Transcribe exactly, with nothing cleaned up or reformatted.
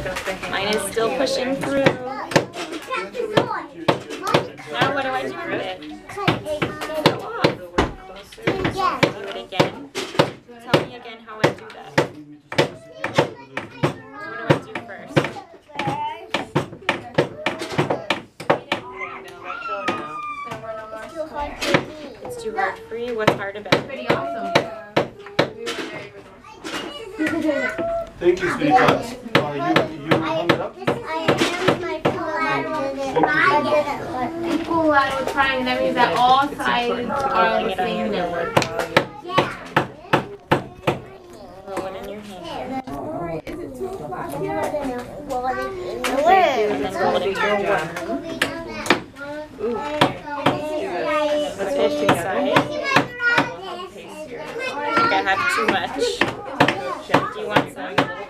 Mine is still pushing through. Now what do I do with it? Go off. Do it again. Tell me again how I do that. What do I do first? It's too hard for you? What's hard about it? Pretty awesome. Thank you, sweetheart. Uh, you, you hung it up? People that are trying, that means that all sides are the same number. Roll it in your hand. Is it two o'clock here? And then roll it into your worm. Ooh. Let's go inside. I think I have too much. Do you want some?